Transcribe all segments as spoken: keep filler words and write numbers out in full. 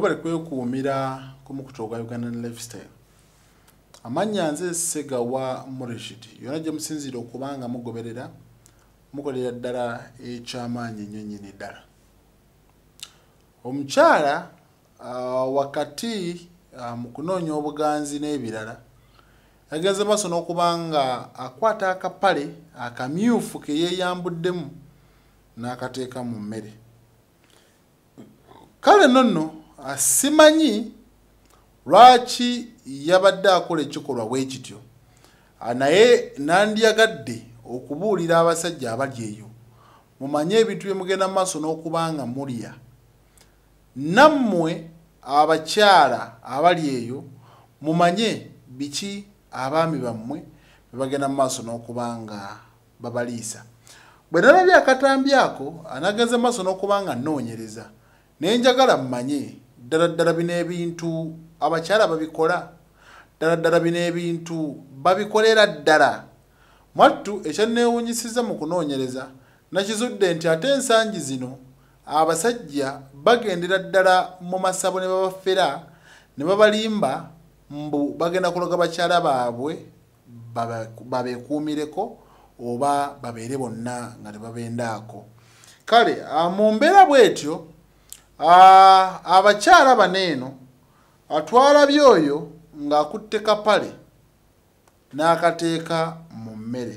Mwabale kwekuumira ku mukutu ogwa Ugandan Lifestyle. Amanya nze Segawa Morishid. Yona gye musinzira okubanga mugoberera mukolera ddala ekyamaanyi ennyo nnyini ddala. Omukyala uh, wakati uh, mu kunoonya obuganzi n'ebirala yagenze maaso n'okubanga akwata akapale akamyufu ke yeeyambuddemu n'akateeka mu mmere. Kale nonno simanyi lwaki yabadde akola ekikolwa bwe kityo, naye nandyagadde okubuulira abasajja abali eyo mumanye ebintu bye mugenda mu maaso n'okubanga mulya. Nammwe abakyala abali eyo mumanye biki abaami bammwe bye bagenda mu maaso n'okubanga babaliisa. Bwe nalabye akatambi ako anagenze mu maaso n'okubanga nnoonyereza naye njagala mmanye ddala ddala bino ebintu abakyala babikola, ddala ddala bino ebintu babikolera ddala. Mwattu ekyanneewuunyisiza mu kunoonyereza nakizudde nti ate ensangi zino abasajja bagendera ddala mu masabo ne babafera ne babalimba mbu bagenda kuloga bakyala baabwe babeekuumireko oba babeere bonna nga tebabendaako. Kale mu mbeera bw'etyo abakyala baneeno atwala byoyo ng'akutte kapale n'akateeka mu mmere.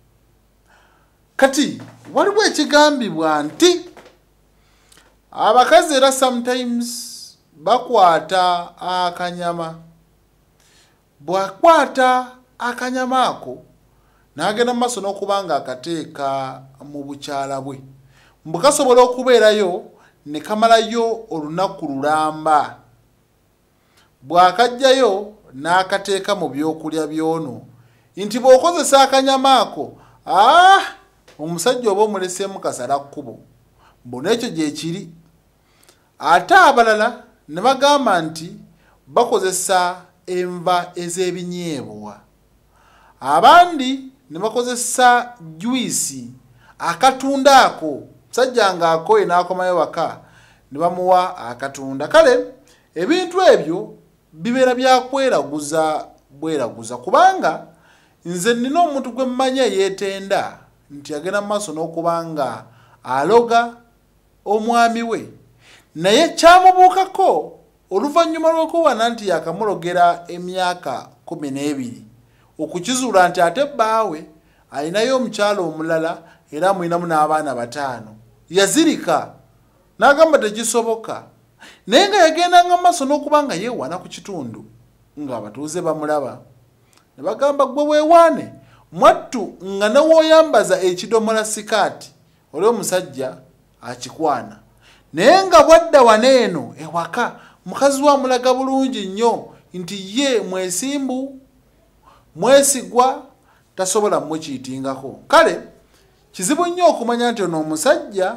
Kati waliwo ekigambibwa nti abakazi era sometimes bakwata akanyama. Bw'akwata akanyama ako n'agenda mu maaso n'okubanga akateeka mu bukyala bwe, mbu kasobola okubeerayo ne kamalayo olunaku lulamba. Bw'akajjayo n'akateeka mu byokulya byono nti bw'okozesa akanyama ako ah, omusajja oba omuleseemu kasala kkubo, mbu n'ekyo gye kiri. Ate abalala ne bagamba nti bakozesa enva ez'ebinyeebwa, abandi ne bakozesa juisi akatunda ako. Sajja ng'akoye n'akomayo waka ne bamuwa akatunda. Kale ebintu ebyo bibeera byakweraguza bweraguza, kubanga nze nnina omuntu gwe mmanyi eyeetenda nti agenda mu maaso n'okubanga aloga omwami we, naye kyamubuukako oluvannyuma lw'okuwana nti yakamulogera emyaka kumi n'ebiri okukizuula nti ate bbaawe alinayo omukyala omulala era amulinamu n'abaana bataano. Yazirika n'agamba tekisoboka, naye nga yagendanga mu maaso n'okubanga yeewaana ku kitundu ng'abatuuze bamulaba ne bagamba gwe weewaane. Mwattu nga newoyambaza ekidomola sikaati oli omusajja akikwana, naye nga bwadda waneeno ewaka mukazi wa mulaga bulungi nnyo nti ye mwesimbu mwesigwa tasobola mwekiitingako. Kale kizibu nnyo okumanya nti ono omusajja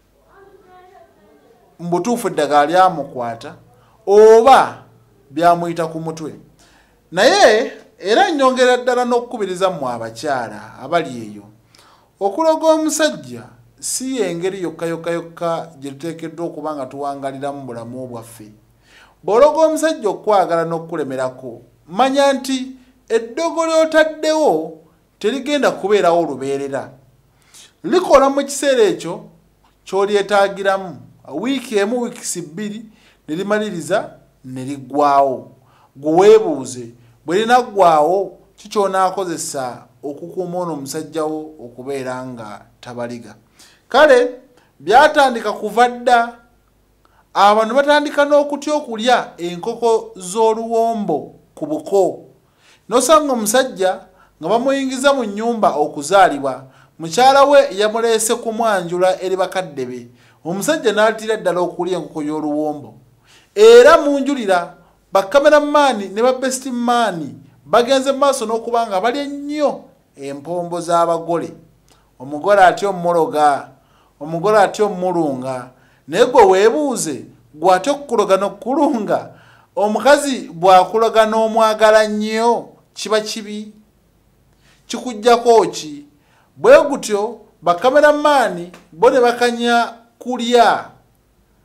mbutuufu eddagala lyamukwata oba byamuyita ku mutwe. Naye era nnyongera ddala n'okukubiriza mmwe abakyala abali eyo, okuloga omusajja si y'engeri yokka yokka yokka gye tuteekeddwa okuba nga tuwangaliramu bulamu bwaffe. Bw'ologa omusajja okwagala n'okulemerako, manya nti eddogo ly'otaddewo terigenda kubeerawo olubeerera. Likola mu kiseera ekyo ky'olyetaagiramu wiiki emu wiikisi bbiri ne limaliriza ne liggwaawo. Gwe weebuuze bwe linaggwaawo kikyonaakozesa okukuuma ono omusajja wo okubeera nga tabaliga. Kale byatandika kuva dda, abantu batandika n'okutya okulya enkoko z'oluwombo ku buko. N'osanga omusajja nga bamuyingiza mu nnyumba okuzaalibwa, mukyala we yamuleese kumwanjula eri bakadde be, omusajja n'atira ddala okulya enkoko y'oluwombo. Era munjulira bakameramaani ne babesitimaani bagenze mu maaso n'okubanga balya nnyo empombo z'abagole. Omugole atya omuloga, omugole atya omulunga, naye gwe weebuuze gwe atya okukuloga n'okkulunga. Omukazi bw'akuloga n'omwagala nnyo kiba kibi, kikuggyako ki? Bwe gutyo bakameramaani bo ne bakanya kulya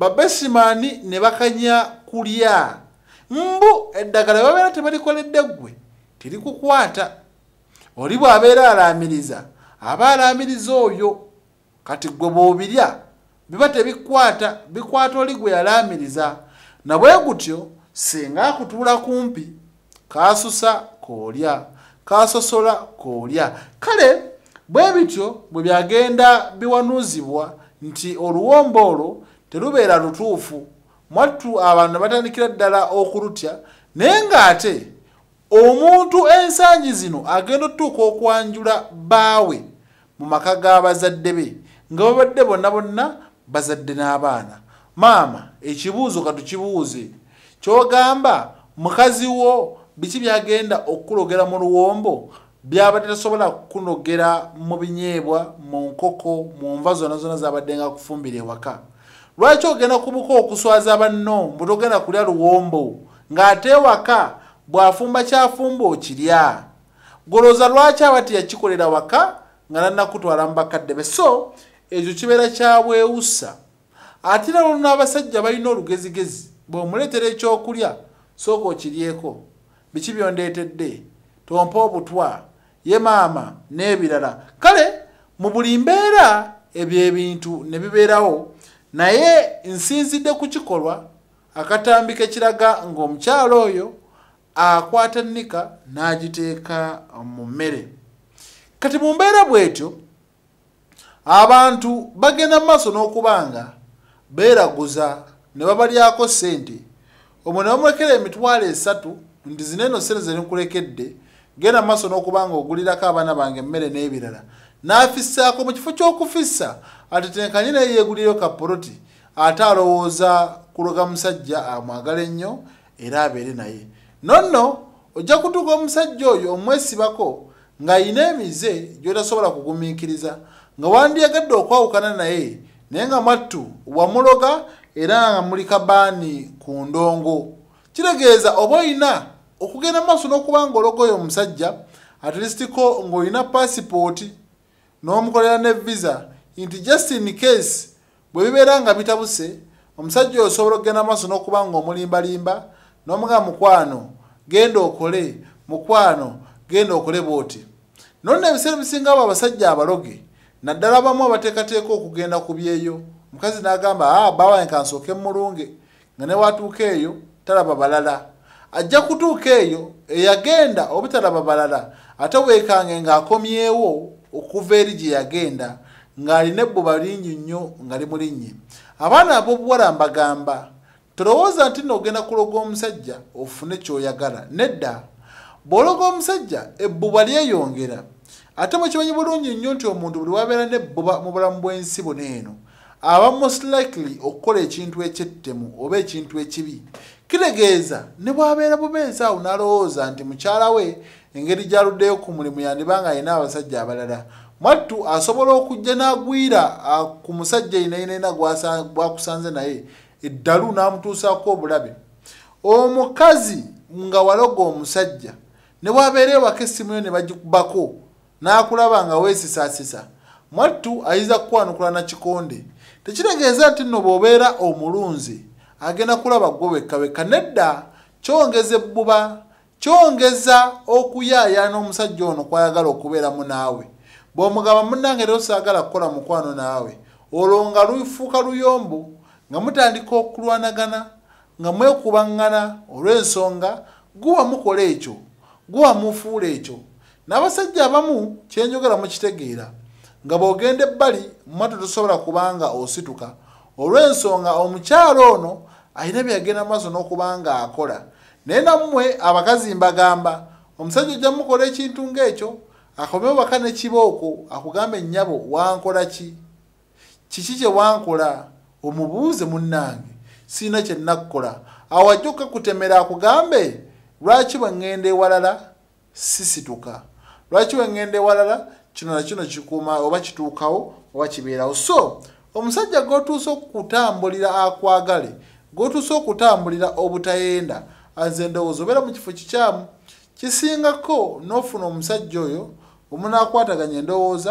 babesimani ne bakanya kulya mbu eddagala babeera tebalikoledde ggwe tirikukwata oli bw'abeera alaamiriza aba alaamiriza oyo kati ggwe bw'obirya biba tebikwata bikwata oli gwe yalaamiriza na bwe gutyo singa akutuula kumpi kaasusa koolya kaasosola koolya kale bwe bityo bwe byagenda biwanuuzibwa nti oluwombo olwo terubeera lutuufu mwattu abantu batandikira ddala okulutya naye ng'ate omuntu ensangi zino agenda otuuka okwanjula baawe mu maka g'abazadde be nga babadde bonna bonna bazadde n'abaana maama ekibuuzo katukibuuze ky'ogamba mukazi wo biki byagenda okulogera mu luwombo byabadde tasobola kunogera mu binyeebwa mu nkoko mu nva zonna zonna zabadde nga kufumbira ewaka lwaki ogenda kubuka okuswaza banno mbutogenda kulya luwombo ng'ate ewaka bw'afumba kyafumba okirya goloza lwaki abati yakikolera waka nga nannakutwala mu bakadde be so ekyo kibeera kyabwewusa ate nalo n'abasajja balina olugezigezi bw'omuleetera ekyokulya sooka okiryeko biki byondeetedde tompa obutwa ye maama n'ebirala kale mu buli mbeera ebyo ebintu ne bibeerawo naye nsinzidde ku kikolwa akatambika ekiraga ng'omukyalo oyo akwata nnika n'agiteeka mu mmere kati mu mbeera bw'etyo abantu bagenda mu maaso n'okubanga beeraguza ne babalyako ssente omwo ne bamulekera emitwalo esatu nti zino eno ssente ze nkulekedde genda mu maaso n'okubanga ogulirako abaana bange emmere n'ebirala n'afissaako mu kifo ky'okufissa atetenkanye naye yeegulirayo kapoloti ate alowooza kuloga musajja amwagala ennyo era abeere naye nonno ojja kutuuka omusajja oyo omwesibako ng'ayina emize gy'otasobola kugumiikiriza nga wandyagadde okwawukana naye naye nga mattu wamuloga era nga muli kabaani ku ndongo kitegeeza oba oyina okugenda mu maaso n'okuba ng'ologa oyo omusajja atilisitiko ng'olina paasipooti n'omukolera ne visa nti just in case bwe bibeera nga bitabuse omusajja oyo osobola okugenda mu maaso n'okuba ng'omulimbalimba n'omuga mukwano genda okole mukwano genda okole bwoti nonna ebiseera bisinga abo abasajja abaloge naddala bamu abateekateeka okugenda ku byeyo mukazi n'agamba ah bawa enkansooke mulunge nga ne watuuka eyo talaba balala ajja kutuuka eyo eyagenda obutalaba balala ate weekange ng'akomyewo okuva eri gye yagenda ng'alina ebbuba lingi nnyo nga limulinnye abaana ab'obuwala mbagamba tolowooza nti n'ogenda kuloga omusajja ofune ky'oyagala nedda bw'ologa omusajja ebbuba lyeyongera ate mukimanyi bulungi nnyo nti omuntu buli wabeera n'ebbuba mu bulamu bw'ensi buno eno aba most likely okukola ekintu ekyettemu oba ekintu ekibi kitegeeza ne bw'abeera bubeezi awo n'alowooza nti mukyala we engeri gy'aluddeyo ku mulimu yandibanga alina abasajja abalala mwattu asobola okujja n'agwira ku musajja yinayinayina gwakusanze naye eddalu n'amutuusaako obulabe omukazi nga waloga omusajja ne bw'abeera ewaka essimu yo ne bagikubako n'akulaba nga weesisaasisa mwattu ayiza kukwanukula na kikonde tekitegeeza nti nno bw'obeera omulunzi agenda kulaba gwe wekka wekka nedda kyongeza ebbuba kyongeza okuyaayaana omusajja ono kwayagala okubeeramu naawe bw'omugamba munnange era osaagala kukola mukwano naawe olwo nga lufuuka luyombo nga mutandika okulwanagana nga mwekubaŋŋana olw'ensonga guwa mukola ekyo guwa mufuula ekyo n'abasajja abamu kyenjogera mukitegeera nga bw'ogenda ebbali mwattu tosobola kubanga osituka olw'ensonga omukyalo ono alina byagenda maaso n'okubanga akola naye nammwe abakazi mbagamba omusajja ojja mukola ekintu ng'ekyo akomyewo baka ne kibooko akugamba ennyabo wankola ki kiki kye wankola omubuuze munnange siina kye nakkola awo ajja okukakutemera akugambe lwaki bwe ŋŋenda ewalala sisituka lwaki bwe ŋŋenda ewalala kino na kino kikuuma oba kituukawo oba kibeerawo so omusajja g'otuusa okutambulira akwagale g'otuusa okutambulira obutayenda anze ndowooza obeera mu kifo kikyamu kisingako n'ofuna omusajja oyo omunaakwataganya endowooza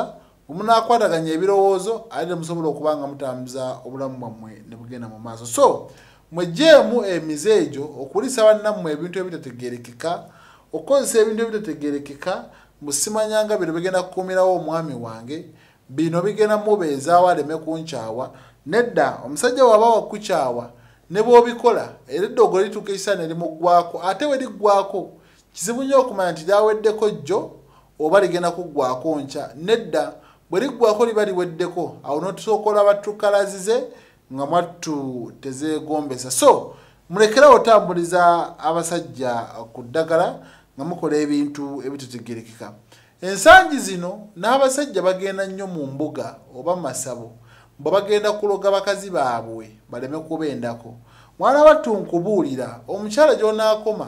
omunakwataganya ebirowoozo ate musobola okuba nga mutambuza obulamu bwammwe ne bugenda mu maaso. So mwegyeemu emize egyo okulisa bannammwe ebintu ebitategeerekeka, okukozesa ebintu ebitategeerekeka musimanyanga bino bigenda kukuumirawo omwami wange, bino bigenda mubeezaawo aleme kunkyawa. Nedda omusajja waba wakukyawa ne bw'obikola era eddogo lituuka ekisaana erimuggwaako, ate we liggwaako kizibu nnyo okumanya nti lyaweddeko jjo oba ligenda kuggwaako nkya. Nedda bwe liggwaako liba liweddeko, awo n'otusooka olaba tukalazize nga mwattu tezeegombesa. So mulekerawo otambuliza abasajja ku ddagala nga mukola ebintu ebitategeerekeka. Ensangi zino n'abasajja bagenda nnyo mu mbuga oba mu masabo bwe bagenda kuloga bakazi baabwe baleme kubendako. Mwana wattu nkubuulira, omukyala gy'onaakoma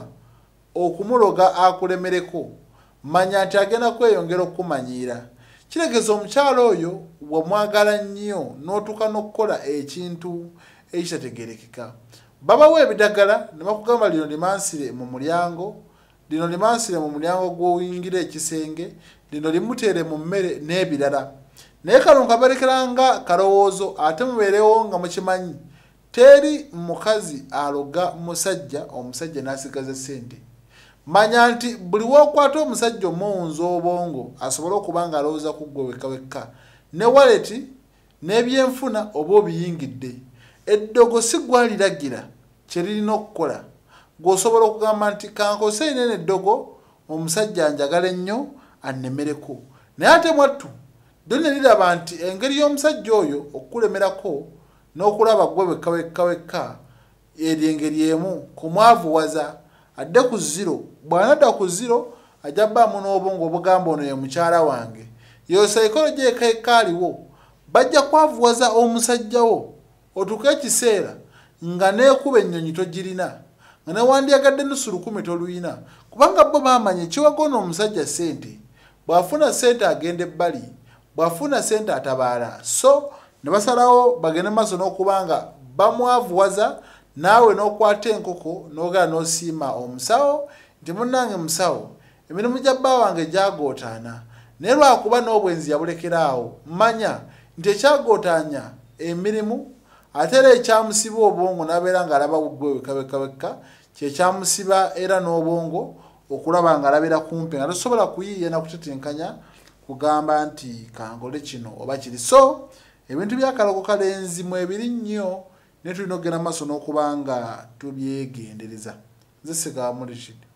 okumuloga akulemereko, manya nti agenda kweyongera okumanyiira. Kiregeza omukyala oyo wamwagala nnyo n'otuuka n'okukola ekintu ekitategeerekeka. Babawo ebidagala ne bakugamba lino limansire mu mulyango, lino limansire mu mulyango gw'oyingira ekisenge, lino limuteere mu mmere n'ebirala. Naye kano kabarekeranga kalowoozo ate mubeerewo nga mukimanyi teri mukazi aloga musajja omusajja n'asigaza ssente. Manya nti buli wookwata omusajja omuwunza obwongo asobole okuba nga alowooza ku ggwe wekka wekka, ne waleti n'ebyenfuna oba obiyingidde. Eddogo si gwaliragira kye lirina okukola, gw'osobola okugamba nti kankozese inene eddogo omusajja anjagala ennyo annemereko. Naye ate mwattu ddyo ne liraba nti engeri y'omusajja oyo okukulemerako n'okulaba ggwe wekka wekka wekka eri engeri emu kumwavuwaza adde ku ziro. Bw'anadda ku ziro ajja bbaamu n'obwongo obugamba ono ye mukyala wange. Yo saikoloji ekaaliwo bajja kwavuwaza omusajjawo otuuke ekiseera nga neekuba ennyonyi togirina, nga newandiyagadde nusu lukumi toluyina, kubanga bo baamanya ekiwagoona omusajja ssente. Bw'afuna ssente agenda ebbali, bw'afuna ssente atabaala. So ne basalawo bagende maaso n'okuba nga bamwavuwaza, naawe n'okwata enkoko n'ogala n'osiima omusawo nti munnange musawo emirimu gya bba wange gyagootaana, naye lwakuba n'obwenzi yabulekeraawo, manya nti ekyagootaanya emirimu ate era ekyamusiba obwongo n'abeera ng'alaba ggwe wekka wekka wekka kyekyamusiba era n'obwongo okulaba ng'alabira kumpi nga tosobola kuyiiya na kutetenkanya kugamba nti kankole kino oba kiri. So ebintu by'akalogo kalenzi mwe biri nnyo ne tulina okugenda maaso n'okuba nga tubyegendereza. Nze Ssegawa Rashid.